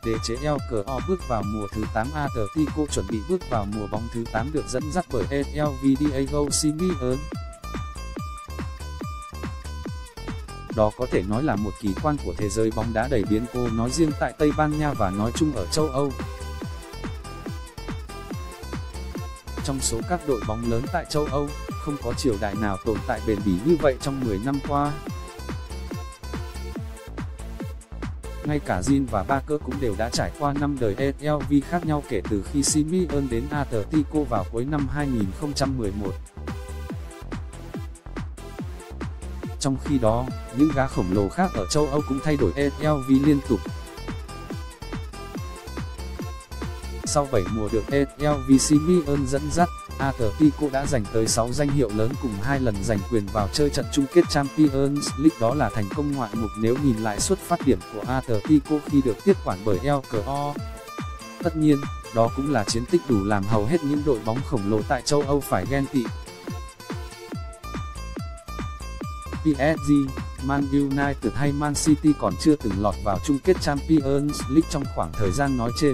Đế chế El Cro bước vào mùa thứ 8. Atletico chuẩn bị bước vào mùa bóng thứ 8 được dẫn dắt bởi El Diego Simeone. Đó có thể nói là một kỳ quan của thế giới bóng đá đầy biến cố nói riêng tại Tây Ban Nha và nói chung ở châu Âu. Trong số các đội bóng lớn tại châu Âu, không có triều đại nào tồn tại bền bỉ như vậy trong 10 năm qua. Ngay cả Jean và Barker cũng đều đã trải qua năm đời ELV khác nhau kể từ khi Simeone đến Atletico vào cuối năm 2011. Trong khi đó, những gã khổng lồ khác ở châu Âu cũng thay đổi ELV liên tục. Sau 7 mùa được ELV Simeone dẫn dắt, Atletico đã giành tới 6 danh hiệu lớn cùng 2 lần giành quyền vào chơi trận chung kết Champions League. Đó là thành công ngoạn mục nếu nhìn lại xuất phát điểm của Atletico khi được tiếp quản bởi El Cro. Tất nhiên, đó cũng là chiến tích đủ làm hầu hết những đội bóng khổng lồ tại châu Âu phải ghen tị. PSG, Man United hay Man City còn chưa từng lọt vào chung kết Champions League trong khoảng thời gian nói trên.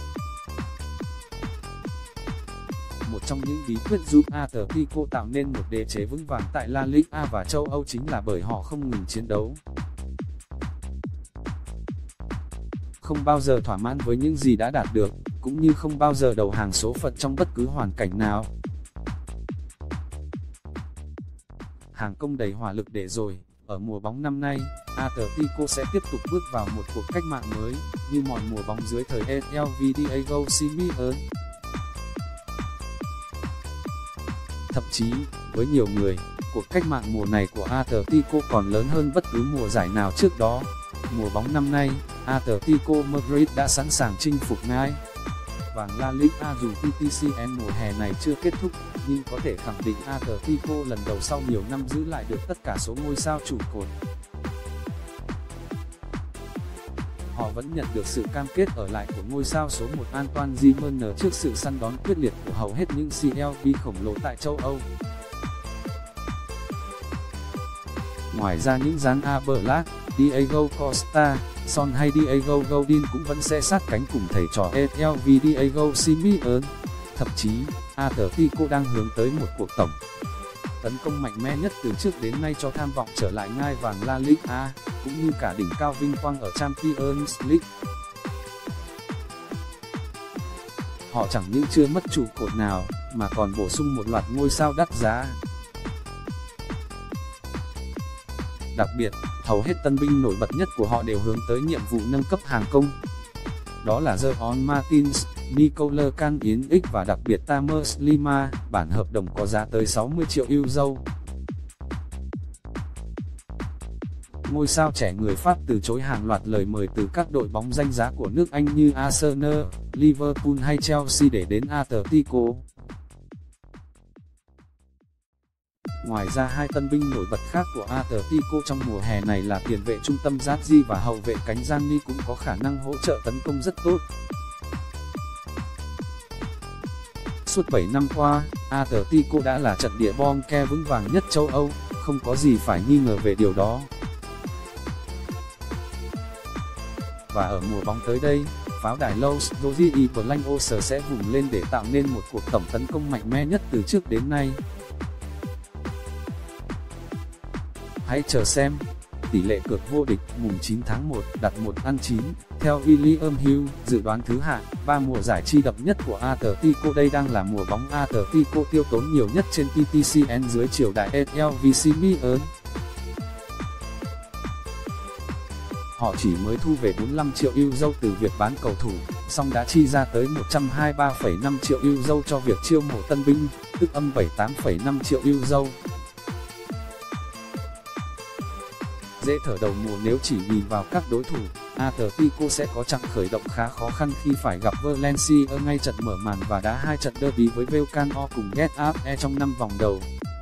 Một trong những bí quyết giúp Atletico tạo nên một đế chế vững vàng tại La Liga và châu Âu chính là bởi họ không ngừng chiến đấu. Không bao giờ thỏa mãn với những gì đã đạt được, cũng như không bao giờ đầu hàng số phận trong bất cứ hoàn cảnh nào. Hàng công đầy hỏa lực để rồi, ở mùa bóng năm nay, Atletico sẽ tiếp tục bước vào một cuộc cách mạng mới, như mọi mùa bóng dưới thời El Diego Simeone. Thậm chí, với nhiều người, cuộc cách mạng mùa này của Atletico còn lớn hơn bất cứ mùa giải nào trước đó. Mùa bóng năm nay, Atletico Madrid đã sẵn sàng chinh phục ngai vàng La Liga dù PTCN mùa hè này chưa kết thúc, nhưng có thể khẳng định Atletico lần đầu sau nhiều năm giữ lại được tất cả số ngôi sao trụ cột. Họ vẫn nhận được sự cam kết ở lại của ngôi sao số 1 Antoine Griezmann trước sự săn đón quyết liệt của hầu hết những CLB khổng lồ tại châu Âu. Ngoài ra những dáng Oblak, Diego Costa, Son hay Diego Godin cũng vẫn sẽ sát cánh cùng thầy trò El Diego Simeone. Thậm chí, Atletico đang hướng tới một cuộc tổng tấn công mạnh mẽ nhất từ trước đến nay cho tham vọng trở lại ngai vàng La Liga, cũng như cả đỉnh cao vinh quang ở Champions League. Họ chẳng những chưa mất trụ cột nào, mà còn bổ sung một loạt ngôi sao đắt giá. Đặc biệt, hầu hết tân binh nổi bật nhất của họ đều hướng tới nhiệm vụ nâng cấp hàng công. Đó là Jean Martins, Nicolas Canins và đặc biệt Thomas Lima, bản hợp đồng có giá tới 60 triệu euro. Ngôi sao trẻ người Pháp từ chối hàng loạt lời mời từ các đội bóng danh giá của nước Anh như Arsenal, Liverpool hay Chelsea để đến Atletico. Ngoài ra hai tân binh nổi bật khác của Atletico trong mùa hè này là tiền vệ trung tâm Zadzi và hậu vệ cánh Gianni cũng có khả năng hỗ trợ tấn công rất tốt. Suốt 7 năm qua, Atletico đã là trận địa bom ke vững vàng nhất châu Âu, không có gì phải nghi ngờ về điều đó. Và ở mùa bóng tới đây, pháo đài Los Rogi Blancos sẽ vùng lên để tạo nên một cuộc tổng tấn công mạnh mẽ nhất từ trước đến nay. Hãy chờ xem. Tỷ lệ cược vô địch mùng 9 tháng 1 đặt 1/9. Theo William Hill, dự đoán thứ hạng 3 mùa giải chi đậm nhất của Atletico. Đây đang là mùa bóng Atletico tiêu tốn nhiều nhất trên PTCN dưới triều đại El Simeone. Họ chỉ mới thu về 45 triệu euro từ việc bán cầu thủ, song đã chi ra tới 123,5 triệu euro cho việc chiêu mộ tân binh, tức âm 78,5 triệu euro. Dễ thở đầu mùa nếu chỉ nhìn vào các đối thủ, Atletico sẽ có chặng khởi động khá khó khăn khi phải gặp Valencia ở ngay trận mở màn và đá 2 trận derby với Vallecano cùng Getafe trong 5 vòng đầu.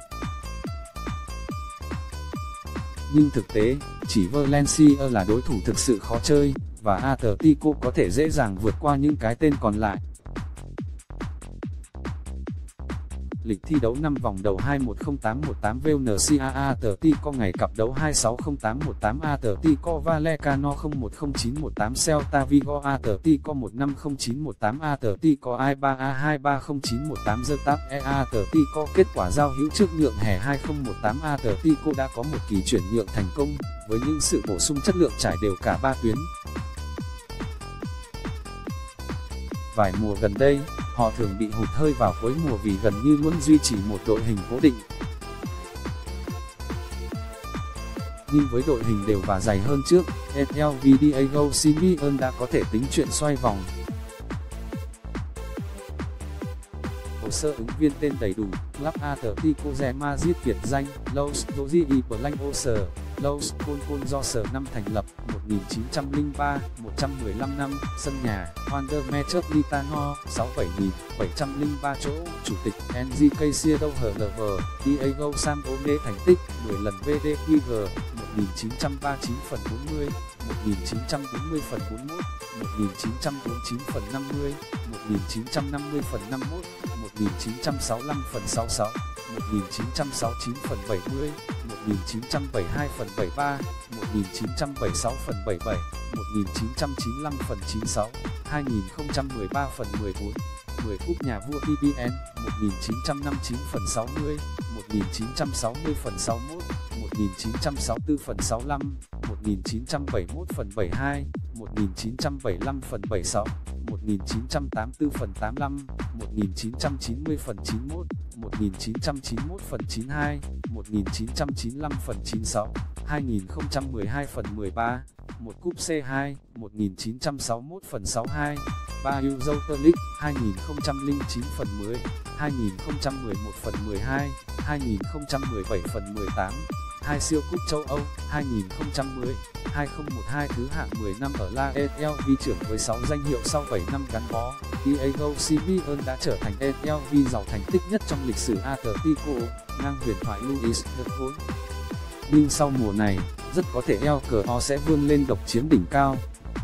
Nhưng thực tế, chỉ Valencia là đối thủ thực sự khó chơi, và Atletico có thể dễ dàng vượt qua những cái tên còn lại. Lịch thi đấu 5 vòng đầu 210818 VNCAA Atletico ngày cặp đấu 260818 Atletico Vallecano 010918 Celta Vigo Atletico 150918 Atletico A3A 230918 Getafe Atletico. Kết quả giao hữu trước nhượng hè 2018 Atletico đã có một kỳ chuyển nhượng thành công, với những sự bổ sung chất lượng trải đều cả 3 tuyến. Vài mùa gần đây, họ thường bị hụt hơi vào cuối mùa vì gần như luôn duy trì một đội hình cố định. Nhưng với đội hình đều và dày hơn trước, SLV Diego Simeone đã có thể tính chuyện xoay vòng. Hồ sơ ứng viên tên đầy đủ: Club Atletico de Madrid biệt danh Los Dozzi Blancos, Los Colchoneros. Năm thành lập 1903, 115 năm. Sân nhà Wander Metropolitano 67.703 chỗ. Chủ tịch Enrique Cielo HLV, Diego Simeone. Thành tích 10 lần VDQG 1939 phần 40, 1940 phần 41, 1949 phần 50, 1950 phần 51, 1965 phần 66, 1969 phần 70, 1972 phần 73, 1976 phần 77, 1995 phần 96, 2013 phần 14, 10 cúp nhà vua TBN 1959 phần 60, 1960 phần 61, 1964 phần 65, 1971 phần 72, 1975 phần 76, 1984 phần 85, 1990 phần 91, 1991 phần 92, 1995 phần 96, 2012 phần 13, một cúp C2, 1961 phần 62, 3 Youth League 2009 phần 10, 2011 phần 12, 2017 phần 18, 2 siêu cúp châu Âu 2010, 2012 thứ hạng 10 năm ở La SLV. Trưởng với 6 danh hiệu sau 7 năm gắn bó, Diego Simeone đã trở thành SLV giàu thành tích nhất trong lịch sử Atletico, ngang huyền thoại Luis Figo. Nhưng sau mùa này, rất có thể El Cro sẽ vươn lên độc chiếm đỉnh cao.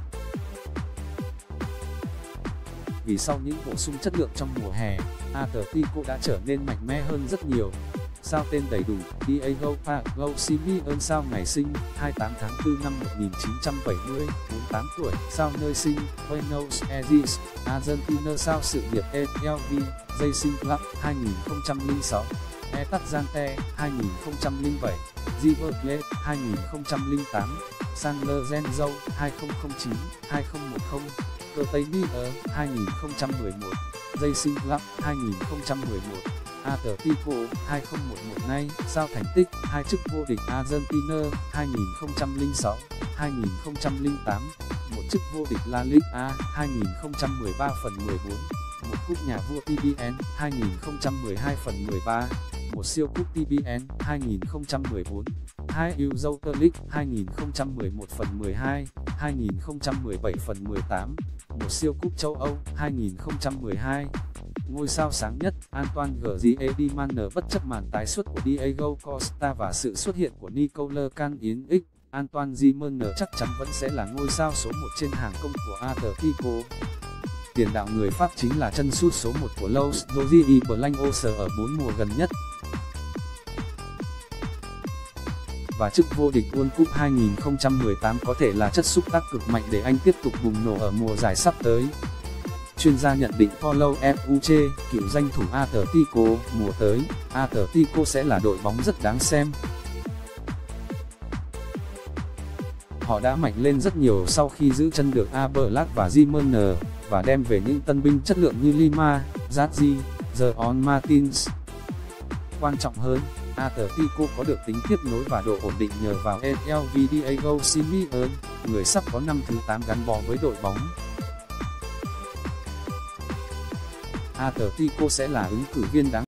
Vì sau những bổ sung chất lượng trong mùa hè, Atletico đã trở nên mạnh mẽ hơn rất nhiều. Sao tên đầy đủ: Diego Pablo Simeone. Sao ngày sinh: 28 tháng 4 năm 1970, 48 tuổi. Sao nơi sinh: Buenos Aires, Argentina. Sao sự nghiệp: SLV Racing Club 2006, Estudiantes 2007, River Plate 2008, San Lorenzo 2009, 2010, Cortuluá 2011, Racing Club 2011, Atletico 2011. Nay, sao thành tích: 2 chức vô địch Argentina 2006, 2008, 1 chức vô địch La Liga 2013 phần 14, 1 cúp nhà vua TBN 2012 phần 13, 1 siêu cúp TBN 2014, 2 Youth League 2011 phần 12, 2017 phần 18, 1 siêu cúp châu Âu 2012. Ngôi sao sáng nhất: Antoine Griezmann. Bất chấp màn tái xuất của Diego Costa và sự xuất hiện của Nicolas Canins, Antoine Griezmann chắc chắn vẫn sẽ là ngôi sao số 1 trên hàng công của Atletico. Tiền đạo người Pháp chính là chân sút số 1 của Los Dozzi Blancos ở 4 mùa gần nhất. Và chức vô địch World Cup 2018 có thể là chất xúc tác cực mạnh để anh tiếp tục bùng nổ ở mùa giải sắp tới. Chuyên gia nhận định Paulo Futre, cựu danh thủ Atletico, mùa tới, Atletico sẽ là đội bóng rất đáng xem. Họ đã mạnh lên rất nhiều sau khi giữ chân được Oblak và Griezmann, và đem về những tân binh chất lượng như Lima, Zazzi, Jean Martins. Quan trọng hơn, Atletico có được tính tiếp nối và độ ổn định nhờ vào SLV Diego Simeone, người sắp có năm thứ 8 gắn bó với đội bóng. Atletico sẽ là ứng cử viên đáng